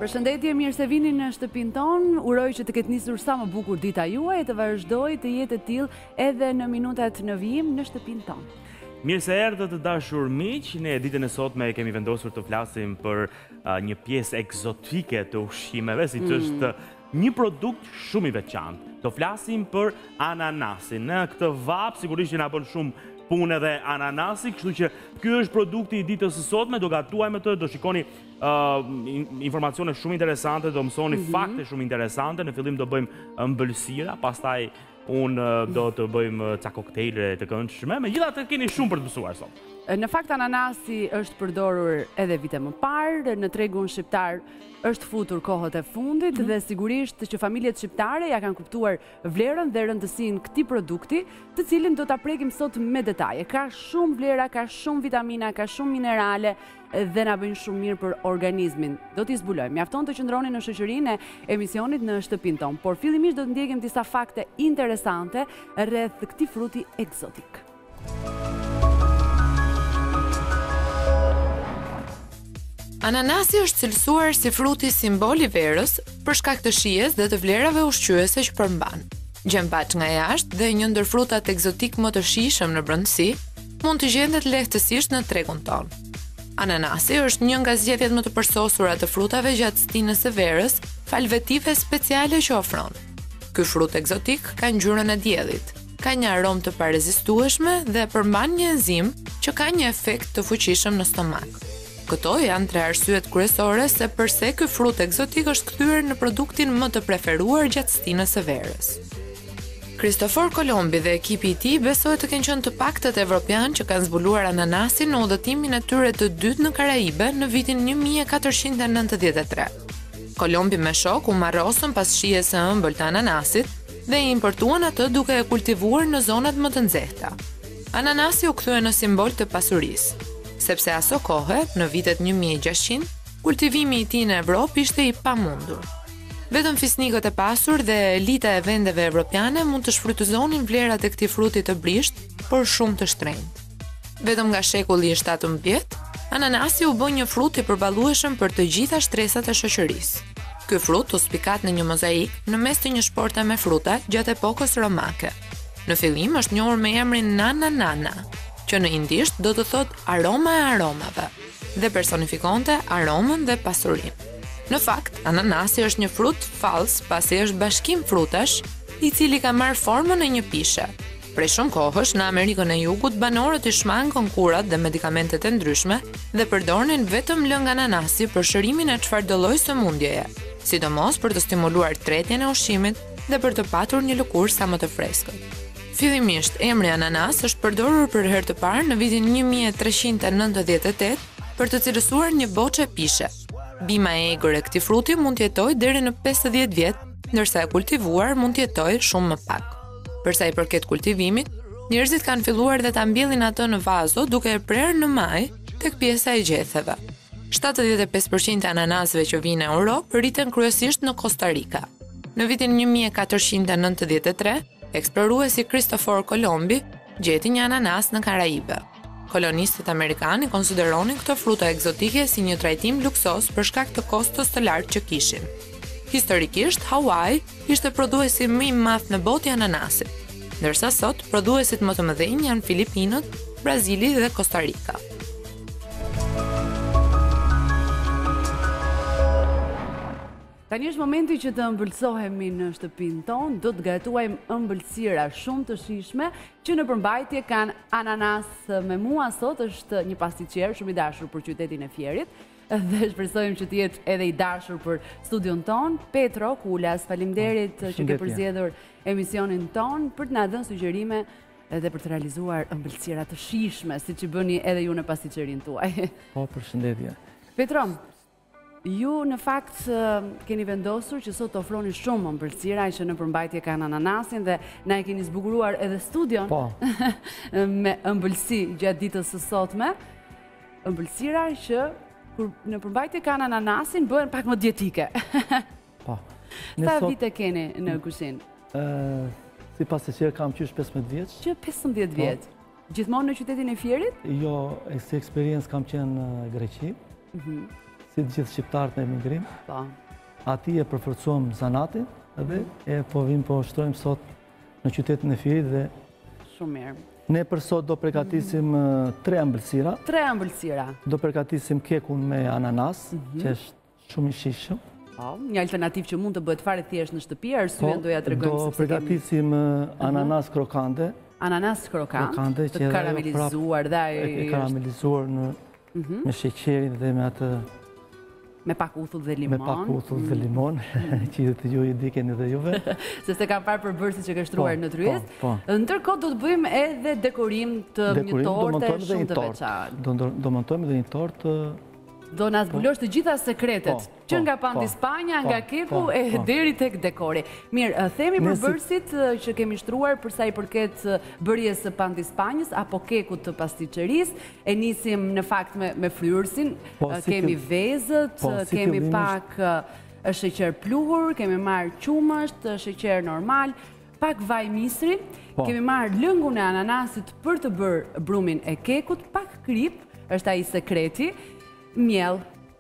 Përshëndetje, mirë se vini në shtëpinë tonë. Uroj që të ketë nisur sa më bukur dita juaj e të vazhdoj të jetë e tillë edhe në minutat në vijim në shtëpinë tonë. Mirë se erdhët të dashur miq, ne ditën e sotme kemi vendosur të flasim për një pjesë egzotike të ushqimeve, siç është një produkt shumë i veçantë. Do flasim për ananasin. Në këtë vap sigurisht që na bën shumë punë edhe ananasi, kështu që ky është produkti i ditës së sotme, do gatuajmë të, do shikoni informacione shumë interesante, do mësoni fakte shumë interesante, në fillim do bëjmë ëmbëlsira, pastaj unë do të bëjmë ca koktejle të këndshme, megjithatë keni shumë për të mësuar sot. Në fakt ananasi është përdorur edhe vite më parë, në tregun shqiptar është futur kohët e fundit dhe sigurisht që familjet shqiptare ja kanë kuptuar vlerën dhe rëndësinë këtij produkti, të cilin do ta prekim sot me detaje. Ka shumë vlera, ka shumë vitamina, ka shumë minerale dhe na bëjnë shumë mirë për organizmin. Do t'i zbulojmë. Mjafton të qëndroni në shoqërinë e emisionit në shtëpinë tonë, por fillimisht do të ndjekim disa fakte interesante rreth këtij fruti egzotik. Ananasi është cilësuar si fruti simbol i verës për shkak të shijes dhe të vlerave ushqyese që përmban. Gjenpaç nga jashtë dhe një ndër frutat egzotik më të shijshëm në brendësi, mund të gjendet lehtësisht në tregun tonë. Ananasi është një nga zgjedhjet më të përsosura të frutave gjatë stinës së verës, fal vetive speciale që ofron. Ky frut egzotik ka ngjyrën e diellit, ka një aromë të parezistueshme dhe përmban një enzim që ka një efekt të fuqishëm në stomak. Këto janë tre arsyet kryesore se pse ky frut egzotik është kthyer në produktin më të preferuar gjatë stinës së verës. Kristofor Kolombi dhe ekipi i tij besohet të kenë qenë të paktët evropian që kanë zbuluar ananasin në udhëtimin e tyre të dytë në Karaibe në vitin 1493. Kolombi me shok u marrosën pas shijes së ëmbël të ananasit dhe i importuan atë duke e kultivuar në zonat më të nxehta. Ananasi u kthye në simbol të pasurisë, sepse aso kohë, në vitet 1600, kultivimi i tij në Evropë ishte i pamundur. Vetëm fisnikët e pasur dhe elita e vendeve evropiane mund të shfrytëzonin vlerat e këtij fruti të brisht, por shumë të shtrenjtë. Vetëm nga shekulli i 17, ananasi u bë një frut i përballueshëm për të gjitha shtresat e shoqërisë. Ky frut u spikat në një mozaik në mes të një shporte me fruta gjatë epokës romake. Në fillim është njohur me emrin nana nana, që në indisht do të thot aroma e aromave, dhe personifikonte aromën dhe pasurinë. Në fakt, ananasi është një frut fals, pasi është bashkim frutash, i cili ka marrë formën e një pishe. Prej shumë kohësh, në Amerikën e Jugut, banorët i shmangon kurat dhe medikamentet e ndryshme dhe përdornin vetëm lëng ananasi për shërimin e çfarëdo lloji sëmundjeje, sidomos për të stimuluar tretjen e ushqimit dhe për të patur një lëkurë sa më të freskët. Fillimisht, emri ananas është përdorur për herë të parë në vitin 1398 për të cilësuar një boçe pishe. Bima e egër e këtij fruti mund të jetojë deri në 50 vjet, ndërsa e kultivuar mund të jetojë shumë më pak. Për sa i përket kultivimit, njerëzit kanë filluar dhe ta mbjellin atë në vazo duke e prerë në maj tek pjesa e gjetheve. 75% e ananasëve që vinë në Europë rriten kryesisht në Costa Rica. Në vitin 1493, eksploruesi Kristofor Kolombi gjeti një ananas në Karaibe. Kolonistët amerikanë konsideronin këtë fruta egzotike si një trajtim luksos për shkak të kostos të lartë që kishin. Historikisht, Hawaii ishte prodhuesi më i madh në botë i ananasit, ndërsa sot prodhuesit më të mëdhenj janë Filipinët, Brazili dhe Costa Rica. Tani është momenti që të ëmbëlsohemi në shtëpinë tonë, do të gatuajmë ëmbëlsira shumë të shijshme që në përmbajtje kanë ananas. Me mua sot është një pastiqer shumë i dashur për qytetin e Fierit dhe shpresojmë që të jetë edhe i dashur për studion tonë. Petro Kulas, faleminderit që ke përzgjedhur emisionin tonë për të na dhënë sugjerime edhe për të realizuar ëmbëlsira të shijshme, siç i bëni edhe ju në pastiqerin tuaj. Po, përshëndetje. Petro, ju në fakt keni vendosur që sot të ofroni shumë ëmbëlsira që në përmbajtje kanë ananasin dhe na e keni zbukuruar edhe studion me ëmbëlsi gjatë ditës së sotme. Ëmbëlsira që kur në përmbajtje kanë ananasin bëhen pak më dietike. Po. Sa vite keni në kuzhinë? Sipas se që kam qysh 15 vjeç. Që 15 vjeç. Gjithmonë në qytetin e Fierit? Jo, si eksperiencë kam qenë në Greqi. si të gjithë shqiptarët në emigrim, Po. ati e përforcuam zanatin edhe e po vim po shtrojmë sot në qytetin e Firit dhe Shumë mirë. ne për sot do përgatisim 3 ëmbëlsira. 3 ëmbëlsira. Do përgatisim kekun me ananas, që është shumë i shishëm. Po, një alternativë që mund të bëhet fare thjesht në shtëpi, arsyeën doja t'rregojmë Do sepse kemi përgatisim ananas krokante. ananas krokant, që të karamelizuar dhe ai e karamelizuar me sheqerin dhe me atë me pak uthull dhe me limon. pak uthull dhe limon, që të ju i dikeni dhe juve. Se se kam parë përbërësit që ka shtruar në tryezë. Po. Ndërkohë do të bëjmë edhe dekorim të një torte shumë të veçantë. Do montojmë dhe një tortë. Do na zbulosh të gjitha sekretet, që nga Pandi Spanja, nga keku e deri tek dekori. Mirë, themi përbërësit që kemi shtruar për sa i përket bërjes së Pandi Spanjës apo kekut të pasticcerisë, e nisim në fakt me fryrësin, kemi vezët, kemi pak sheqer pluhur, kemi marrë qumësht, sheqer normal, pak vaj misri, kemi marrë lëngun e ananasit për të bërë brumin e kekut, pak krip, është ai sekreti, miell.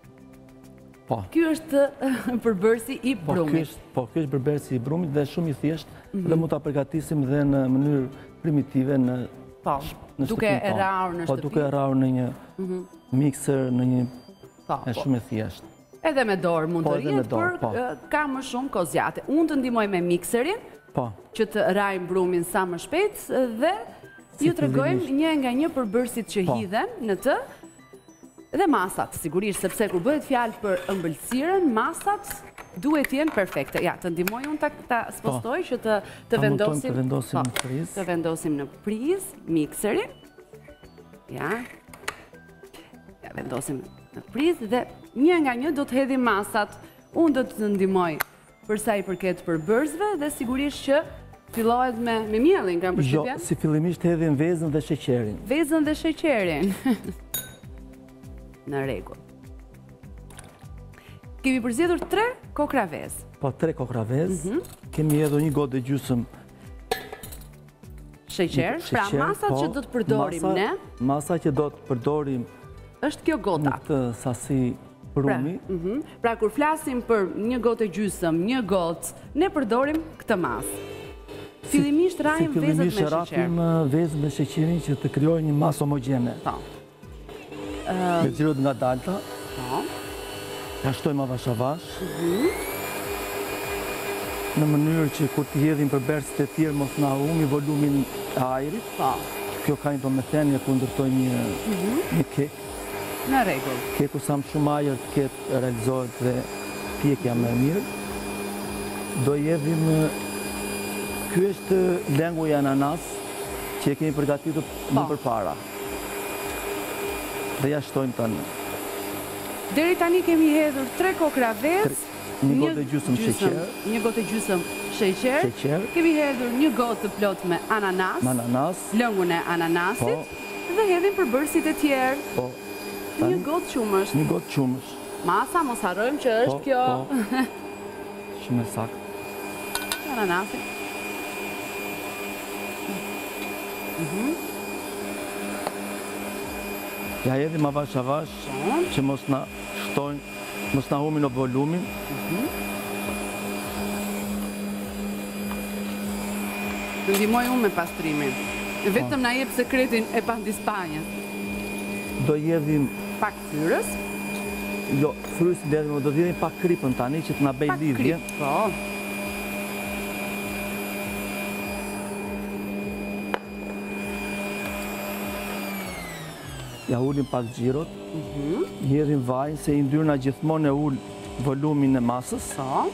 Ky është përbërësi i brumit. Ky është përbërësi i brumit dhe shumë i thjeshtë dhe mund ta përgatisim dhe në mënyrë primitive në shtëpi. Duke e rarë në shtëpi. Duke e rarë në një mikser, në një shumë e thjeshtë. Edhe me dorë mund të rjetë, por ka më shumë kozjate. Unë të ndihmoj me mikserin, që të rajmë brumin sa më shpejt dhe ju tregojmë një nga një përbërësit që hidhen në të. Dhe masat, sigurisht, sepse kur bëhet fjalë për ëmbëlsirën, masat duhet jenë perfekte. Ja, të ndihmoj unë ta spostoj që të vendosim në prizë mikserin. Ja, vendosim në prizë dhe një nga një do të hedhim masat. Unë do të ndihmoj për sa i përket përbërësve dhe sigurisht që fillohet me miellin, kam përshtypjen? Jo, si fillimisht hedhim vezën dhe sheqerin. Vezën dhe sheqerin. Në rregull. Kemi përzgjedhur 3 kokra vezë. Po 3 kokra vezë. Kemi hedhur një gotë e gjysmë sheqer. Pra masat që do të përdorim ne. Masa që do të përdorim është kjo gota. Në këtë sasi brumi. Pra kur flasim për një gotë e gjysmë, një gotë, ne përdorim këtë masë. Fillimisht rajmë vezët me sheqer. Fillimisht rajmë vezët me sheqerin që të krijojë një masë homogjene. Me xhirot nga dalta. Ja shtojmë avash avash. Në mënyrë që kur të hedhim përbërësit e tjerë mos na humi volumin e ajrit. Kjo ka një domethënie ku ndërtojmë një kek. Në rregull. Keku sa më shumë ajër të ketë realizohet dhe pjekja më e mirë. Do hedhim ky është lëngu i ananas që e kemi përgatitur më përpara. Dhe ja shtojmë tani. Deri tani kemi hedhur 3 kokra vezë, një gotë e gjysmë sheqer. Një gotë e gjysmë sheqer. Kemi hedhur një gotë të plot me ananas. Lëngun e ananasit dhe hedhim përbërësit e tjerë. Një gotë qumësht. Një gotë qumësht. Masa mos harrojmë që është kjo. Shumë e saktë. Ananasit. Ja hedhim avash avash që mos na shtojnë, mos na humin o volumin. Ndihmoj unë me pastrimin. Vetëm na jep sekretin e Pandi Spanjës. Do hedhim pak fryrës. Jo, fryrës do hedhim pak kripën tani që të na bëj lidhje. Po. Ja ullim pak xhirot, hedhim vajin se i ndyrna gjithmonë e ul volumin e masës.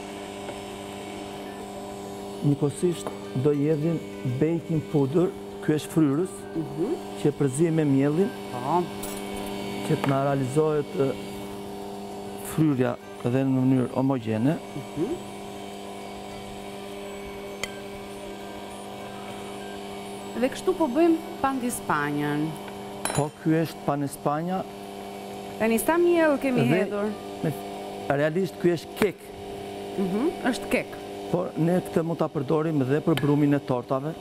Njëkohësisht do hedhim baking powder, ky është fryrës, që përzihem me miellin, që të na realizohet fryrja edhe në mënyrë homogjene. Dhe kështu po bëjmë Pandi Spanjën. Po, ky është Pandi Spanja. Tani sa miell kemi hedhur? Realisht ky është kek. Është kek. Por ne këtë mund ta përdorim edhe për brumin e tortave.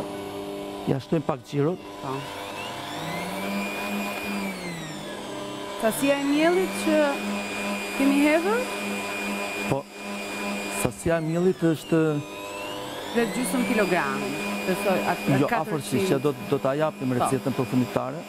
Ja shtojmë pak xhirot. Sasia e miellit që kemi hedhur? Po, sasia e miellit është... Rreth gjysmë kilogramin. Besoj, atë Jo, afërsisht, që do t'a japim recetën përfundimtare.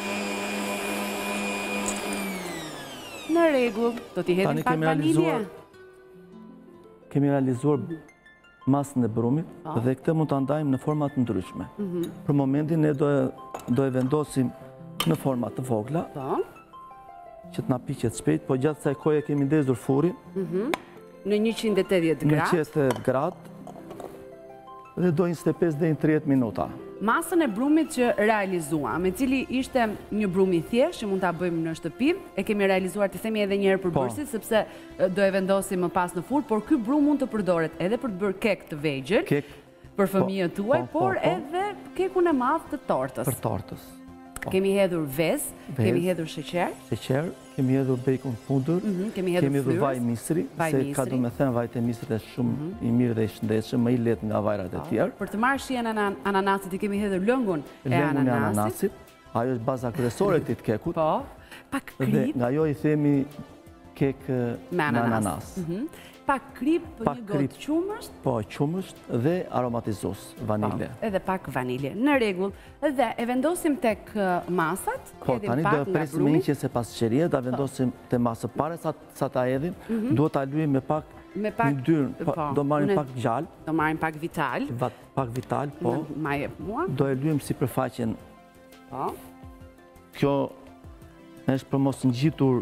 Në rregull, do t'i hedhim pak vanilje. Kemi realizuar masën e brumit dhe këtë mund t'a ndajmë në format ndryshme. Për momentin ne do e vendosim në format të vogla, që t'na piqet shpejt, po gjatë kësaj kohe kemi ndezur furin në 180 gradë. 180 gradë dhe do 25 deri në 30 minuta. Masën e brumit që realizuam, me cili ishte një brum i thjeshtë që mund ta bëjmë në shtëpi, e kemi realizuar të themi edhe një herë përbërësit, sepse do e vendosim më pas në furrë, por ky brum mund të përdoret edhe për të bërë kek të vegjël, për fëmijët tuaj, por edhe kekun e madh të tortës. Për tortës. Kemi hedhur vezë, kemi hedhur sheqer, kemi hedhur bacon pudër, kemi hedhur vaj misri, se ka du me thënë vajt e misrit është shumë i mirë dhe i shëndetshëm, më i lehtë nga vajrat e tjerë. Për të marrë shihen ananasit i kemi hedhur lëngun e ananasit. Ajo është baza kryesore e këtij kekut. Po, pak krip. Dhe nga jo i themi kek me ananas. Pak krip, një gotë qumësht. Po, qumësht dhe aromatizues, vanilje. Edhe pak vanilje. Në rregull, dhe e vendosim tek masat. Po, tani do e presim me një qese pasqerie, da vendosim te masë pare sa ta edhim, duhet ta lyejmë me pak një dyrë, do marrim pak gjallë. Do marrim pak vital. Pak vital, po. Ma jep mua. Do e lyejmë sipërfaqen. Po. Kjo është për mos ngjitur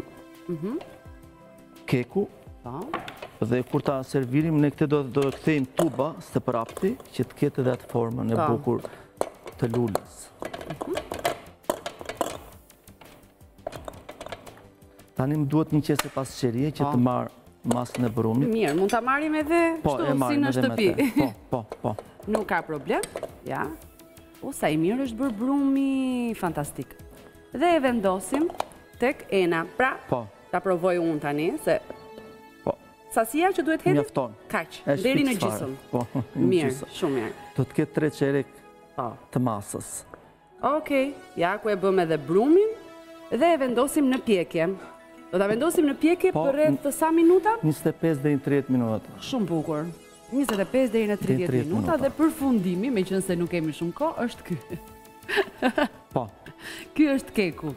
keku. Po. Dhe kur ta servirim, ne këtë do e kthejmë tuba së prapti, që të ketë edhe atë formën e bukur të lulës. Tani më duhet një qese pasqerie që të marë masën e brumit. Mirë, mund ta marrim edhe kështu si në shtëpi. Po. Nuk ka problem, ja. Sa i mirë është bërë brumi, fantastik. Dhe e vendosim tek ena. Pra, ta provoj unë tani, se... Sasia që duhet hedhim? Mjafton. Kaq, deri në gjysmë. Mirë, shumë mirë. Do të ketë 3 çerek të masës. Okej, ja ku e bëm edhe brumin dhe e vendosim në pjekje. Do ta vendosim në pjekje për rreth sa minuta? 25 deri në 30 minuta. Shumë bukur. 25 deri në 30 minuta dhe përfundimi, meqense nuk kemi shumë kohë, është ky. Po. Ky është keku.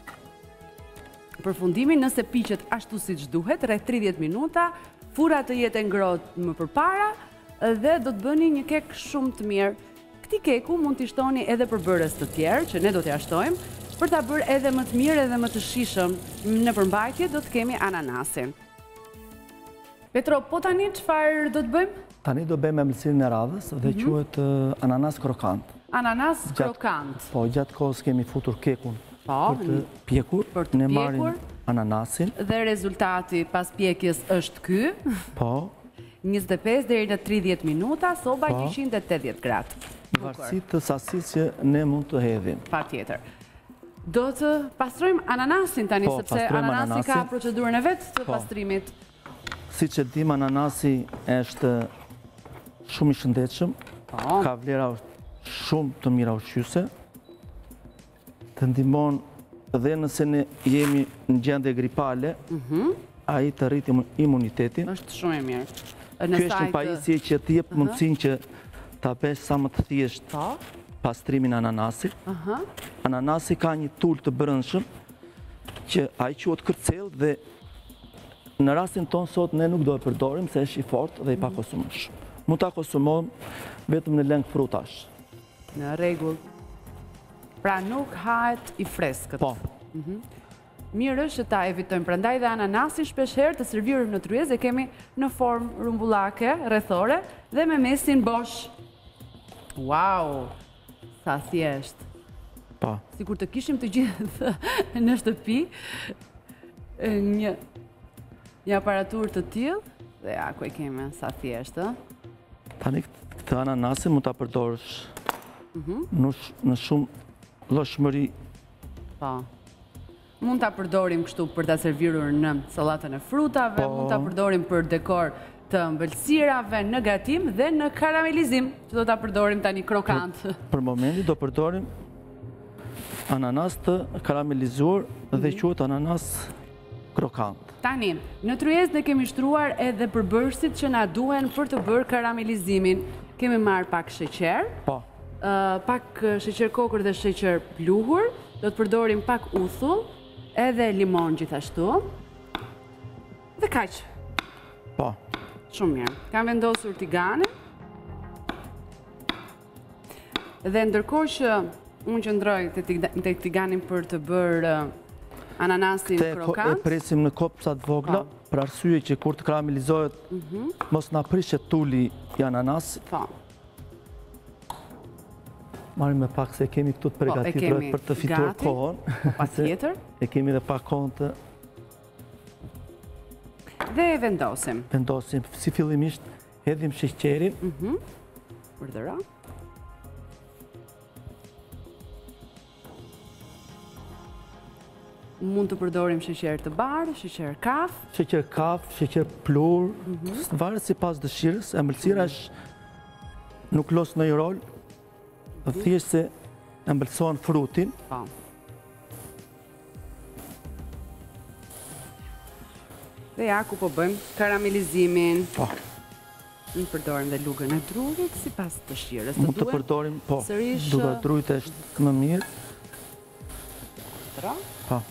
Përfundimi, nëse piqet ashtu siç duhet, rreth 30 minuta, fura të jetë ngrohtë më përpara dhe do të bëni një kek shumë të mirë. Këtij keku mund t'i shtoni edhe përbërës të tjerë, që ne do t'i shtojmë, për ta bërë edhe më të mirë edhe më të shijshëm. Në përmbajtje do të kemi ananasin. Petro, po tani çfarë do të bëjmë? Tani do bëjmë ëmbëlsinë e radhës dhe quhet ananas krokant. Ananas krokant. Po, gjatë kohës kemi futur kekun. Për të pjekur, ne marrim ananasin. Dhe rezultati pas pjekjes është ky. Po. 25 deri në 30 minuta, soba 180 gradë. Në varësi të sasisë që ne mund të hedhim. Patjetër. Do të pastrojmë ananasin tani, sepse ananasi ka procedurën e vet të pastrimit. Siç e dim, ananasi është shumë i shëndetshëm. Ka vlera shumë të mira ushqyese. Të ndihmon dhe nëse ne jemi në gjendje gripale, ai të rritë imunitetin. Është shumë e mirë. Kjo është një pajisje që të jep mundësinë që ta bësh sa më të thjeshtë pastrimin e ananasit. Ananasi ka një tul të brendshëm që ai quhet kërcell dhe në rastin ton sot ne nuk do e përdorim se është i fortë dhe i pakonsumshëm. Mund ta konsumojmë vetëm në lëng frutash. Në rregull. Pra nuk hahet i freskët. Po. Mirë është që ta evitojmë, prandaj dhe ananasin shpeshherë të servirur në tryezë e kemi në formë rumbullake, rrethore dhe me mesin bosh. Wow! Sa thjesht. Po. Sikur të kishim të gjithë në shtëpi një aparaturë të tillë dhe ja ku e kemi, sa thjesht, Tani këtë ananasin mund ta përdorësh në shumë llojshmëri. Po. Mund ta përdorim kështu për ta servirur në sallatën e frutave, mund ta përdorim për dekor të ëmbëlsirave, në gatim dhe në karamelizim, që do ta përdorim tani krokant. Për momentin do përdorim ananas të karamelizuar dhe quhet ananas krokant. Tani, në tryezë ne kemi shtruar edhe përbërësit që na duhen për të bërë karamelizimin. Kemi marrë pak sheqer, Po, pak sheqer kokër dhe sheqer pluhur, do të përdorim pak uthull, edhe limon gjithashtu. Dhe kaq. po. Shumë mirë. Kam vendosur tiganin. Dhe ndërkohë që unë qëndroj te tiganin për të bërë ananasin E krokant. presim në kopsa të vogla, për arsye që kur të karamelizohet, mos na prishet tuli i ananasit. Po. Marrim me pak se kemi këtu të përgatitur kemi për të fituar gati. kohën. Patjetër. E kemi edhe pak kohën të Dhe e vendosim. vendosim. Si fillimisht hedhim sheqerin, Urdhëro. Mund të përdorim sheqer të bardhë, sheqer kaf. sheqer kaf, sheqer plur, varet sipas dëshirës. Ëmbëlsira është nuk los ndonjë rol, thjesht se ëmbëlson frutin. Po. Dhe ja ku po bëjmë karamelizimin. Po, Në përdorim dhe lugën e drurit sipas dëshirës. mund të përdorim, po, sërish, duga drujt është më mirë. Tra. Po,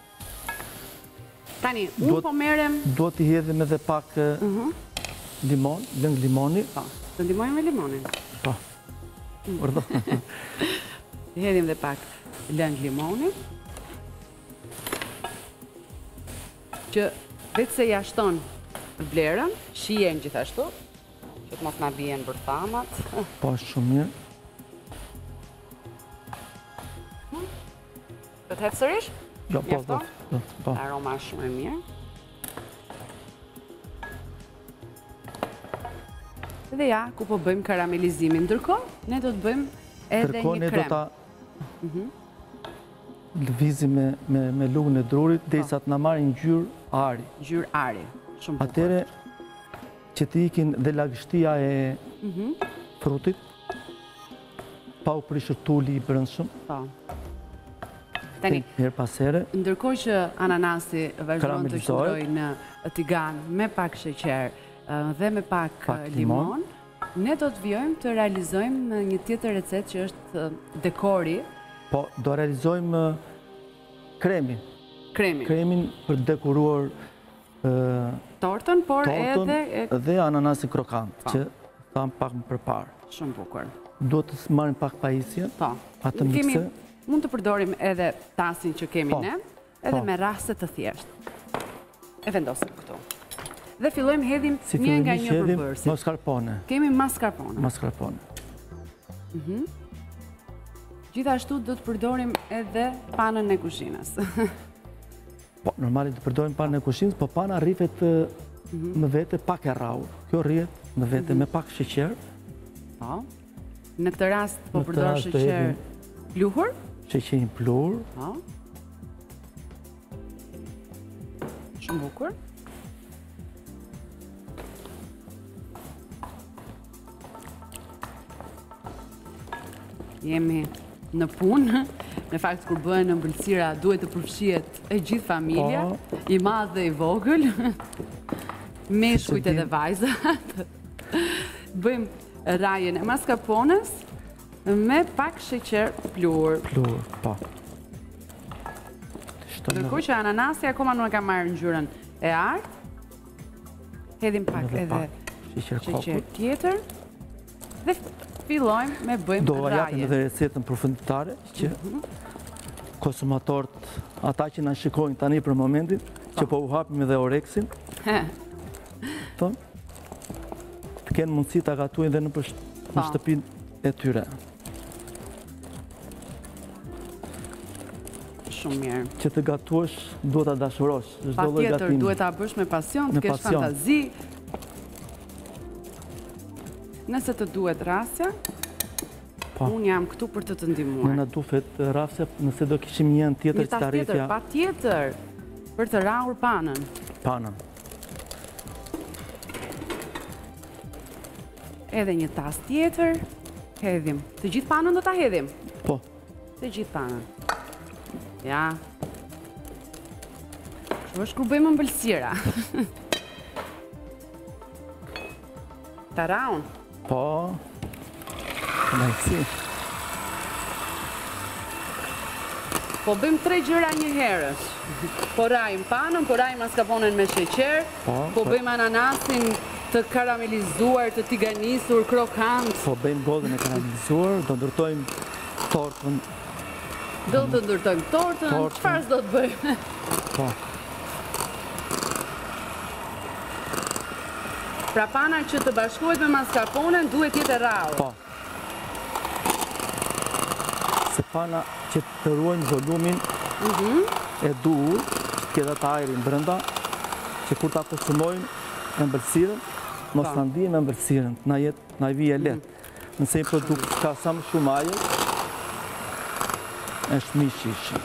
Tani, unë po merrem, duhet t'i hedhim edhe pak limon, lëng limoni. po, të ndihmojmë me limonin. Po, urdhë. Hedhim dhe pak lëng limoni. Që vetë se ja shton vlerën, shihen gjithashtu, që të mos na bien bërthamat. Po, është shumë mirë. Do të hedh sërish? Jo, po, Mjafton? po. Aroma është shumë e mirë. Dhe ja, ku po bëjmë karamelizimin. Ndërkohë, ne do të bëjmë edhe Ndërkohë një ne do krem. ta lëvizim me lugën e drurit derisa të na marrin ngjyrë ari. Ngjyrë ari. Shumë bukur. Atëre që të ikin dhe lagështia e frutit, pa u prishur tuli i brendshëm, Po. Tani, her pas here. ndërkohë që ananasi vazhdon të Karamelizohet. qëndrojë në tigan me pak sheqer dhe me pak Pak limon, ne do të vjojmë të realizojmë një tjetër recetë që është dekori, Po, do realizojmë kremin. kremin. Kremin për dekoruar Tortën, por tortën edhe dhe ananasin krokant, që tham pak më përpara. shumë bukur. Duhet të marrim pak pajisje, Po. atë Kemi- mikse. Mund të përdorim edhe tasin që kemi Po. ne, edhe Po. me raste të thjeshtë. E vendosim këtu. Dhe fillojmë hedhim Si një nga fillimisht një hedhim përbërësit. mascarpone. Kemi mascarpone. Mascarpone. Gjithashtu do të përdorim edhe panën e kuzhinës. Po, normalisht të përdorim panën e kushinës, po pana rrihet më vete pak e rrahur. Kjo rrihet më vete me pak sheqer, Po. Në këtë rast po Në këtë përdor rast do sheqer hedhim- pluhur. sheqerin plur, Po. Shumë bukur. Jemi në punë. Në fakt, kur bëhen ëmbëlsira, duhet të përfshihet e gjithë familja, Po. i madh dhe i vogël, meshkujt Se edhe dim- vajzat. Bëjmë rajën e mascarpones me pak sheqer plur. plur, po. Shtojmë Ndërkohë që ananasi akoma nuk e ka marrë ngjyrën e artë, hedhim pak edhe edhe pak sheqer sheqer kokut. tjetër dhe fillojmë me bëjmë Do japim rajën. edhe recetën përfundimtare që konsumatorët, ata që na shikojnë tani për momentin, që po u hapim edhe oreksin, ton, të kenë mundësi ta gatuajnë dhe në Po. shtëpinë e tyre. Shumë mirë. Që të gatuash, duhet ta dashurosh. Çdo Pa lloj tjetër, gatimi. duhet ta bësh me pasion, të Me kesh pasion. fantazi. Nëse të duhet rasja, Po. unë jam këtu për të të Në ndihmuar. na duhet rafse, nëse do kishim një anë tjetër Një që tas ta tjetër, rritja pa tjetër, për të rrahur panën. panën. Edhe një tas tjetër, hedhim. Të gjithë panën do ta hedhim. Po, Të gjithë panën. Ja. Kështu është kur bëjmë ëmbëlsira. Taraun? Po. Nëjësi. Po bëjmë 3 gjëra një herës. Po rajmë panën, po rajmë maskaponën me sheqer, po bëjmë ananasin të karamelizuar, të tiganisur, krokant. Po bëjmë godën e karamelizuar, do ndërtojmë tortën. Do të ndërtojmë tortën, çfarë do të bëjmë? Po. Pra pana që të bashkohet me maskaponën duhet jetë e rrallë. Po. Se pana që të ruajnë volumin e duhur, që t'keda të ajrin brenda, që kur ta konsumojnë ëmbëlsirën, mos ta ndiejmë ëmbëlsirën, na i vije lehtë. Nëse një produkt ka sa më shumë ajër, është mishishi.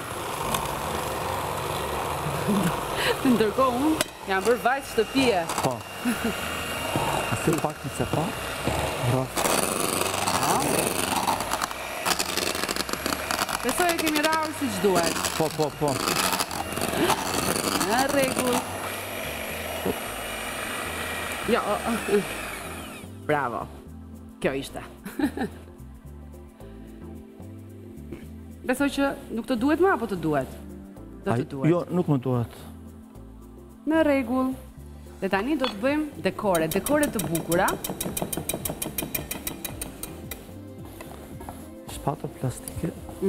Ndërkohë unë jam bërë vajtë shtëpie. Po. Asë pak nëse pa, rraf. Besoj e kemi rarë si që duhet. Po. Në rregull. Jo, bravo. Kjo ishte. Besoj që nuk të duhet më, apo të duhet? Do të duhet. Jo, nuk më duhet. Në rregull. Dhe tani do të bëjmë dekore të bukura. Shpata plastike.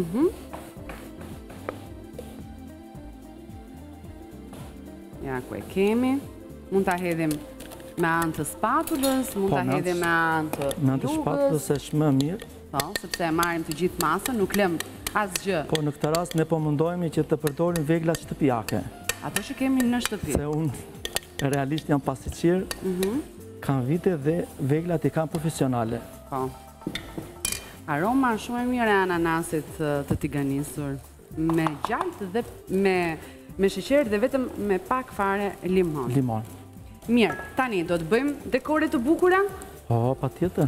Ja, ku e kemi. Mund ta hedhim me anë të spatulës, mund ta hedhim me anë të Me anë të shpatulës është më mirë. Po, sepse e marrim të gjithë masën, nuk lëm asgjë. Po, në këtë rast ne po mundohemi që të përdorim vegla shtëpiake. Ato që kemi në shtëpi. Se unë realisht jam pasqyrë, kam vite dhe veglat i kam profesionale. Po. Aroma shumë e mirë e ananasit të tiganisur, me gjalt dhe me sheqer dhe vetëm me pak fare limon. Limon. Mirë, tani do të bëjmë dekore të bukura? Po, patjetër.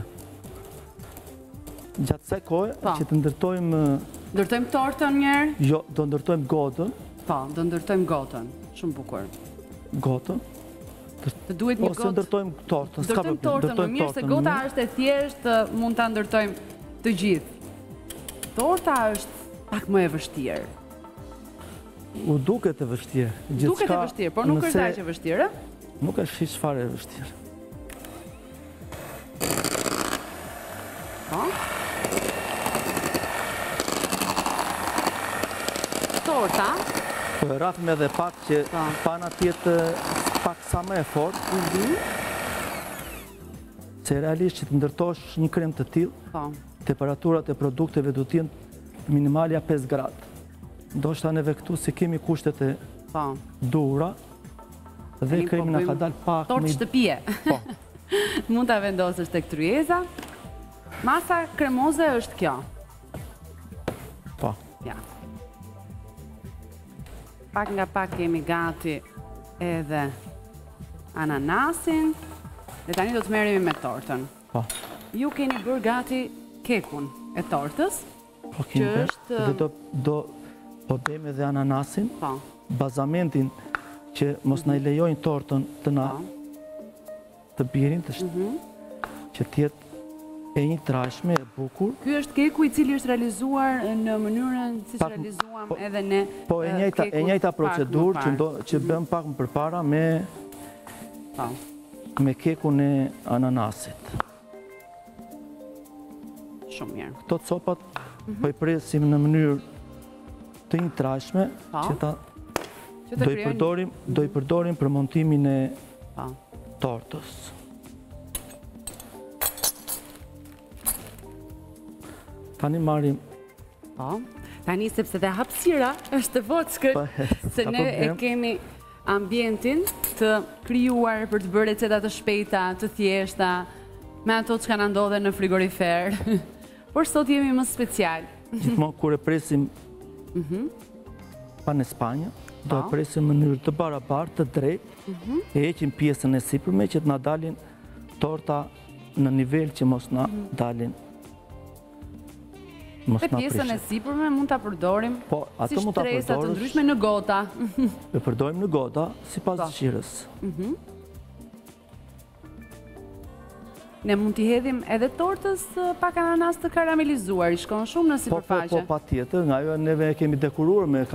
Gjatë kësaj kohe që të ndërtojmë... Ndërtojmë tortën njërë? Jo, do ndërtojmë godën. Po, do ndërtojmë gotën. Shumë bukur. Gotën. Të duhet një gotë... Ose ndërtojmë tortën. Ndërtojmë tortën, më mirë se gota është e thjeshtë, mund të ndërtojmë të gjithë. Torta është pak më e vështirë. U duket e vështirë. Duket e vështirë, por nuk është aq e vështirë. Nuk është hiç fare e vështirë. Po? Torta. Po e rrafim edhe pak që pana tjetë pak sa më e fortë. Se realisht që të ndërtosh një krem të tillë, temperaturat e produkteve do t'jenë minimalja 5 gradë. Ndoshta neve këtu si kemi kushtet e duhura dhe kremi na ka dalë pak tortë shtëpie. Po. Mund ta vendosësh tek tryeza. Masa kremoze është kjo. Po. Ja. Pak nga pak kemi gati edhe ananasin. Dhe tani do të merremi me tortën. Po. Ju keni bërë gati kekun e tortës. Po kemi bërë. Dhe do bëjmë edhe ananasin. Po. Bazamentin që mos na i lejojnë tortën të na të birin, që tjetë e një trashme, e bukur. Ky është keku i cili është realizuar në mënyrën si që realizuam edhe ne po e njëjta procedurë që bëm pak më përpara me kekun e ananasit. Shumë mirë. Këto copat po i presim në mënyrë të një trashme që do i përdorim për montimin e tortës. Tani marim... Tani sepse dhe hapësira është të vockët, se ne e kemi ambientin të krijuar për të bërë receta të shpejta, të thjeshta, me ato që kanë ndodhe në frigorifer. Por sot jemi më special. Gjithmonë kur e presim pa në Spanjë, do e presim në mënyrë të barabartë, të drejtë, e heqim pjesën e sipërme që të na dalin torta në nivel që mos na dalin Dhe pjesën e sipërme mund ta përdorim si shtresa të ndryshme në gota. E përdorim në gota, sipas dëshirës. Ne mund t'i hedhim edhe tortës pak ananas të karamelizuar, i shkon shumë në sipërfaqe. Po, patjetër, nga ajo neve e kemi dekoruar me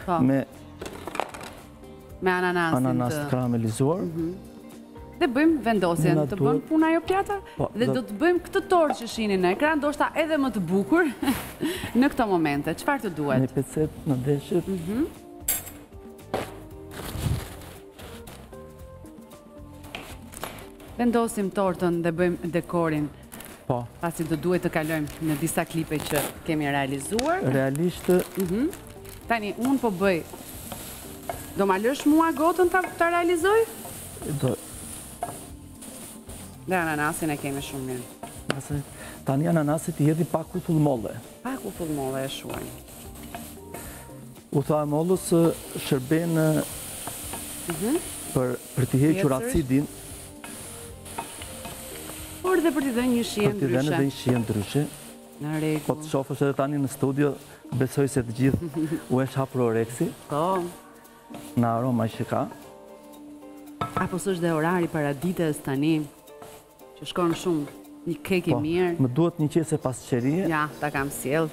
ananas të karamelizuar. Dhe bëjmë vendosjen, të bëjmë puna jo pjata, dhe do të bëjmë këtë tortë që shihni në ekran, ndoshta edhe më të bukur në këto momente. Çfarë të duhet? Një pecet në deshit. Vendosim tortën dhe bëjmë dekorin. Po. Pasi do duhet të kalojmë në disa klipe që kemi realizuar. Realisht. Tani, unë po bëj. Do ma lësh mua gotën të realizoj? Do. Dhe ananasin e kemi shumë mirë. Tani ananasit i hedhi pak uthull molle. Pak uthull molle e shuaj. Uthull mollës shërben për t'i hequr acidin. Por dhe për t'i dhënë një shije ndryshe. Për t'i dhënë edhe një shije ndryshe. Në rregull. Po të shofësh edhe tani në studio, besoj se të gjithë u e hapur oreksi. Po. Në aroma që ka. Apo s'është dhe orari para ditës tani, që shkon shumë, një kek i mirë. Më duhet një qese pasqerie. Ja, ta kam sjell.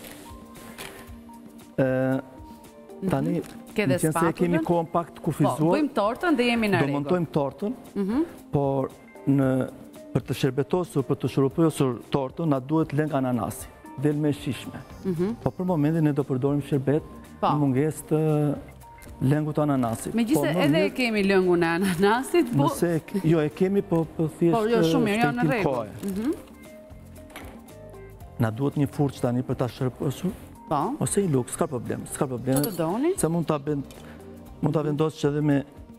Tani, në qenë se kemi kohën pak të kufizuar. Po, bëjmë tortën dhe jemi në rregull. Do montojmë tortën, por për të shërbetosur, për të shërupësur tortën, na duhet lëng ananasi, del me shishme. Po për momentin ne do përdorim shërbet në mungesë të lëngut ananasit. Megjithëse edhe e kemi lëngun e ananasit, po... Jo, e kemi, po thjesht... Po, jo, shumë mirë, jo në rregull. Na duhet një furçë tani për ta shërpësur. Po. Ose një luk, s'ka problem. S'ka problem. Që të doni? Se mund ta vendosë që edhe me...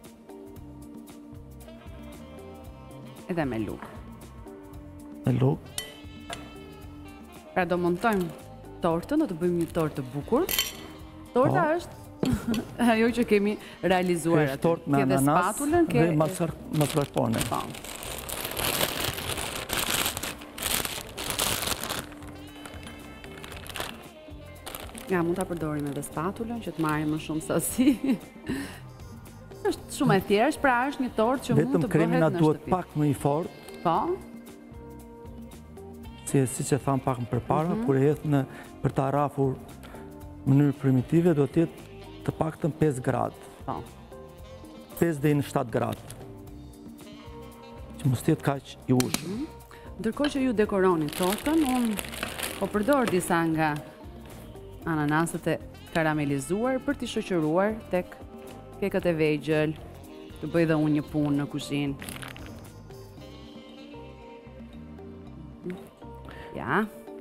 Edhe me luk. Me luk. Pra do montojmë tortën, do të bëjmë një tortë të bukur. Torta është ajo që kemi realizuar atë. Kështë tortë me ananas dhe mascarpone. Ja, mund ta përdorim edhe spatulën që të marrim më shumë sasi. Është shumë e thjeshtë, pra është një tortë që mund të bëhet në shtëpi. Vetëm kremi na duhet pak më i fortë. Po. Si që tham pak më përpara, kur e hedh për ta rrafur në mënyrë primitive, do të jetë të paktën 5 gradë. Po. 5 deri në 7 gradë. Që mos të jetë kaq i ushqëm. Ndërkohë që ju dekoroni tortën, unë po përdor disa nga ananaset e karamelizuar për t'i shoqëruar tek kekët e vegjël, të bëj dhe unë një punë në kuzhinë. Ja.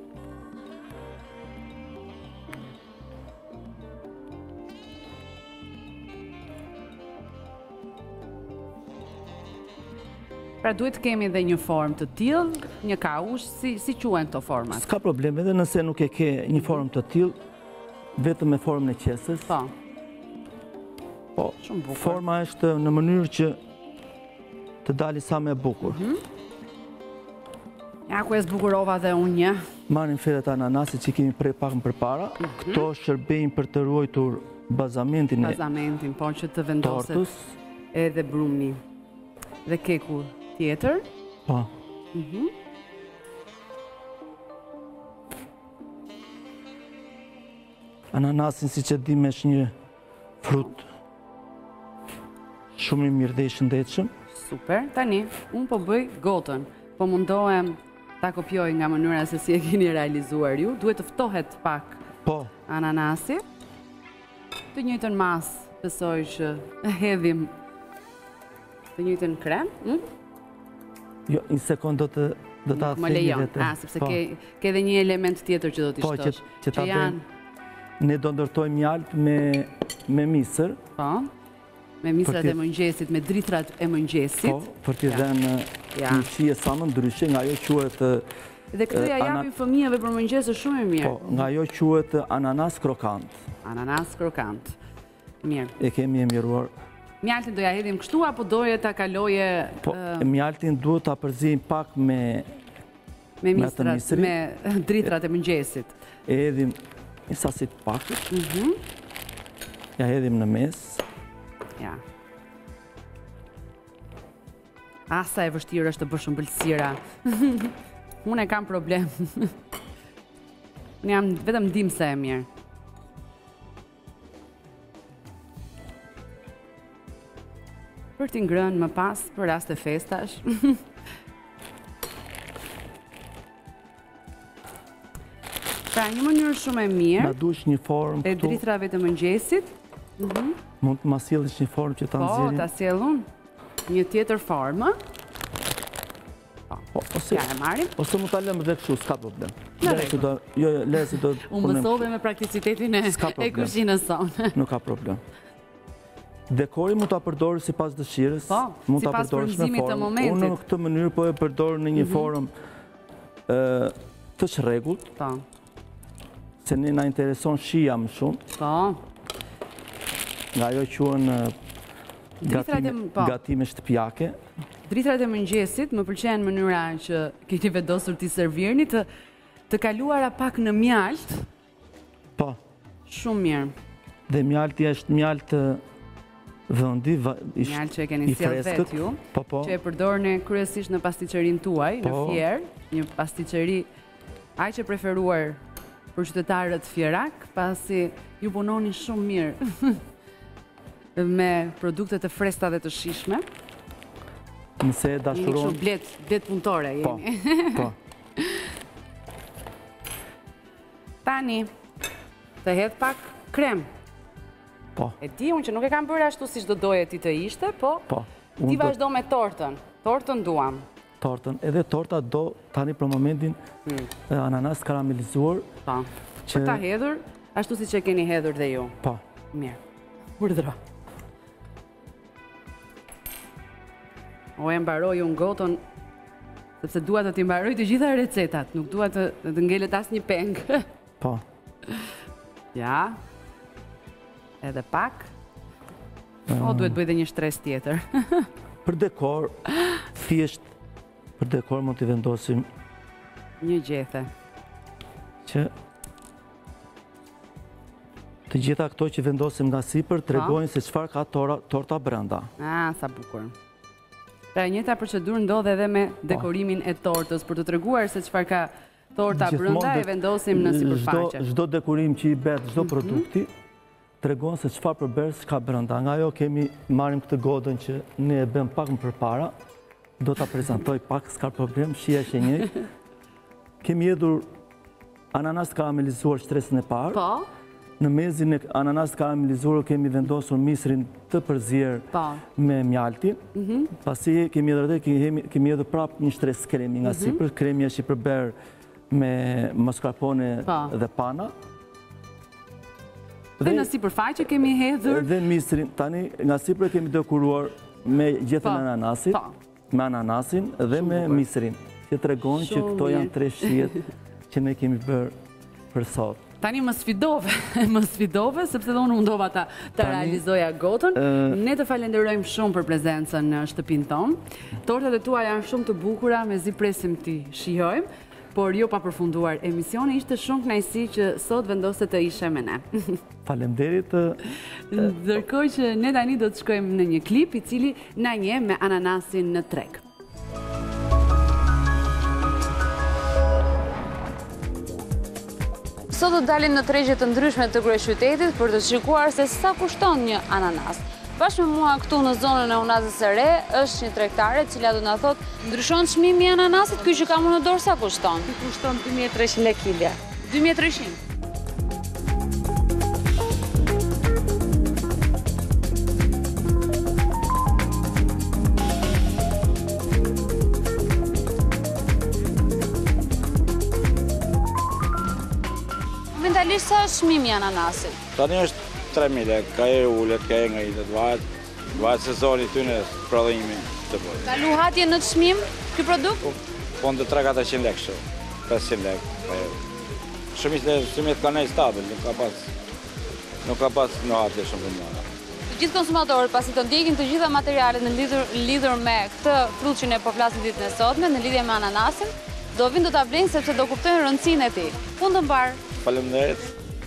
Pra duhet kemi dhe një formë të tillë, një kaush, si quhen këto format? S'ka problem, edhe nëse nuk e ke një formë të tillë, vetëm me formën e qesës. Po. Po, forma është në mënyrë që të dali sa më bukur. Ja, ku e zbukurova dhe unë një. Marrim feret ananasit që kemi prej pak më përpara. Këto shërbejnë për të ruajtur bazamentin e bazamentin, po që të vendoset tortës. Edhe brumi dhe keku tjetër. Po. Ananasin, si që dim, është një frut shumë i mirë dhe i shëndetshëm. Super. Tani, unë po bëj gotën. Po mundohem ta kopjoj nga mënyra se si e keni realizuar ju. Duhet të ftohet pak ananasi. Të njëjtën masë, besoj që hedhim të njëjtën krem. Jo, një sekund do ta themi vetë. Sepse ke edhe një element tjetër që do t'i shtosh. Që janë... Ne do ndërtojmë mjaltë me misër. Po, me misrat e mëngjesit, me dritrat e mëngjesit. Po, për t'i dhenë një shije sa më ndryshe, nga ajo quhet... Dhe këtë ja japim fëmijëve për mëngjes është shumë e mirë. Po, nga ajo quhet ananas krokant. Ananas krokant. Mirë. E kemi emëruar. Mjaltin do ja hedhim kështu, apo doje ta kaloje... Po, mjaltin duhet ta përzijmë pak me Me atë mistrat, misrin. me dritrat e mëngjesit. E edhim një sasi të pakët. Ja edhim në mes. Ja. Asa e vështirë është të bësh ëmbëlsira. Unë e kam problem. Unë jam vetëm ndimse e mirë. Për t'i ngrënë më pas për raste festash. Pra, një mënyrë shumë e mirë Na dush një formë e këtu. dritrave të mëngjesit. Mund të ma sjellësh një formë që ta Po, nxjerrim. ta sjell unë. Një tjetër formë. Po, Ja e marrim. ose mund ta lëmë edhe kështu, s'ka problem. Në Lezi do, jo, lezi do. Unë mësove me prakticitetin S'ka e problem. kuzhinës sonë. Nuk ka problem. Dekori mund ta përdorë sipas dëshirës. Po, mund ta sipas përdorësh me frymëzimit të formë. momentit. Unë në këtë mënyrë po e përdor në një formë të shregullt, Po, se ne na intereson shija më shumë, po. nga ajo quhen Dritrat e po. gatime shtëpiake. Dritrat e mëngjesit më pëlqen mënyra që keni vendosur ti servirni të kaluara pak në mjalt, Po, shumë mirë. dhe mjalti është mjalt vendi, Mjalt që e keni i sjell freskët. vet ju, Po, po. që e përdorni kryesisht në pasticërinë tuaj, në Po. Fier, një pasticëri aq e preferuar për qytetarët fierak, pasi ju punoni shumë mirë me produkte të freskëta dhe të shijshme. Nëse e Jeni dashuron, kështu blet punëtore po, jeni. po. Tani, të hedh pak krem. Po, E di unë që nuk e kam bërë ashtu siç do doje ti të ishte, po po. ti Unë do vazhdo me tortën. Tortën duam. tortën, edhe torta do tani për momentin ananas karamelizuar, Po. që Për ta hedhur, ashtu siç e keni hedhur dhe ju. po. Mirë. Urdhëro. O e mbaroj unë gotën, sepse dua të t'i mbaroj të gjitha recetat, nuk dua të ngelet asnjë peng. Po. Ja. Edhe pak. O, duhet bëj dhe një shtres tjetër. Për dekor, thjesht për dekor mund t'i vendosim Një gjethe. që të gjitha këto që vendosim nga sipër tregojnë se çfarë ka torta brenda. Ah, sa bukur. Pra, njëjta procedurë ndodh edhe me dekorimin e tortës, për të treguar se çfarë ka torta brenda e vendosim në sipërfaqe. Çdo dekorim që i bëhet çdo produkti tregon se çfarë përbërës ka brenda. Nga ajo marrim këtë godën që ne e bëm pak më përpara. Do ta prezantoj pak, s'ka problem, shija është e njëjtë. Kemi hedhur ananas karamelizuar shtresën e parë. Po, Në mezin e ananas karamelizuar kemi vendosur misrin të përzier po. me mjaltin. Pasi kemi hedhur prap një shtres kremi nga sipër. Kremi është i përber me mascarpone dhe pana. Dhe në sipërfaqe kemi hedhur. Dhe misrin, tani nga sipër kemi dekoruar me gjethen e ananasit, me ananasin dhe me misrin. Që tregon që këto janë 3 shijet që ne kemi bërë për sot. Tani më sfidove, sepse dhe unë mundova ta realizoja gotën. Ne të falenderojmë shumë për prezencën në shtëpinë tonë. Tortat e tua janë shumë të bukura, mezi presim ti shijojmë, por jo pa përfunduar emisioni. Ishte shumë kënaqësi që sot vendose të ishe me ne. Faleminderit. Ndërkohë që ne tani do të shkojmë në një klip i cili na njeh me ananasin në treg. Sot do dalim në tregje të ndryshme të kryeqytetit për të shikuar se sa kushton një ananas. Bashkë me mua këtu në zonën e Unazës së Re është një tregtare e cila do na thotë ndryshon çmimi i ananasit, ky që kam unë në dorë sa kushton? Kushton 2300 lekë kilja. 2300. Momentalisht sa është çmimi i ananasit? Tani është 3000 lekë, ka e ullet, ka e ngritet, varet sezoni ty në prodhimin të bëjë. Ka luhatje në çmim ky produkt? Po në 300-400 lekë shumë, 500 lekë. Shumit ka nejë stabil, nuk ka pas në hatje shumë për mëna. Të gjithë konsumatorët pasi të ndjekin të gjitha materialet në lidhur me këtë frut që ne po flasim ditën e sotme, në lidhje me ananasin, Do vinë do ta vlenë sepse do kuptojnë rëndësinë e tij. Fundë mbar. Faleminderit.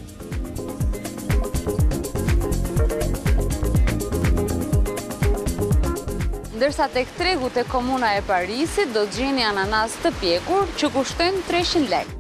Ndërsa tek tregu te komuna e Parisit do të gjeni ananas të pjekur që kushtojnë 300 lekë.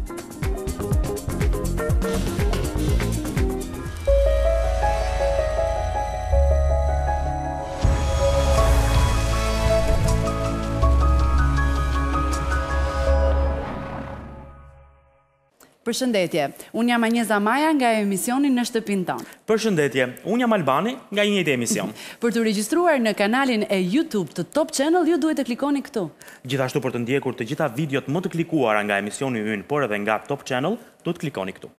Përshëndetje, unë jam Anjeza Maja nga emisioni Në shtëpinë tonë. Përshëndetje, unë jam Albani nga një njëjtë emision. Për të regjistruar në kanalin e YouTube të Top Channel, ju duhet të klikoni këtu. Gjithashtu për të ndjekur të gjitha videot më të klikuara nga emisioni ynë, por edhe nga Top Channel, do të klikoni këtu.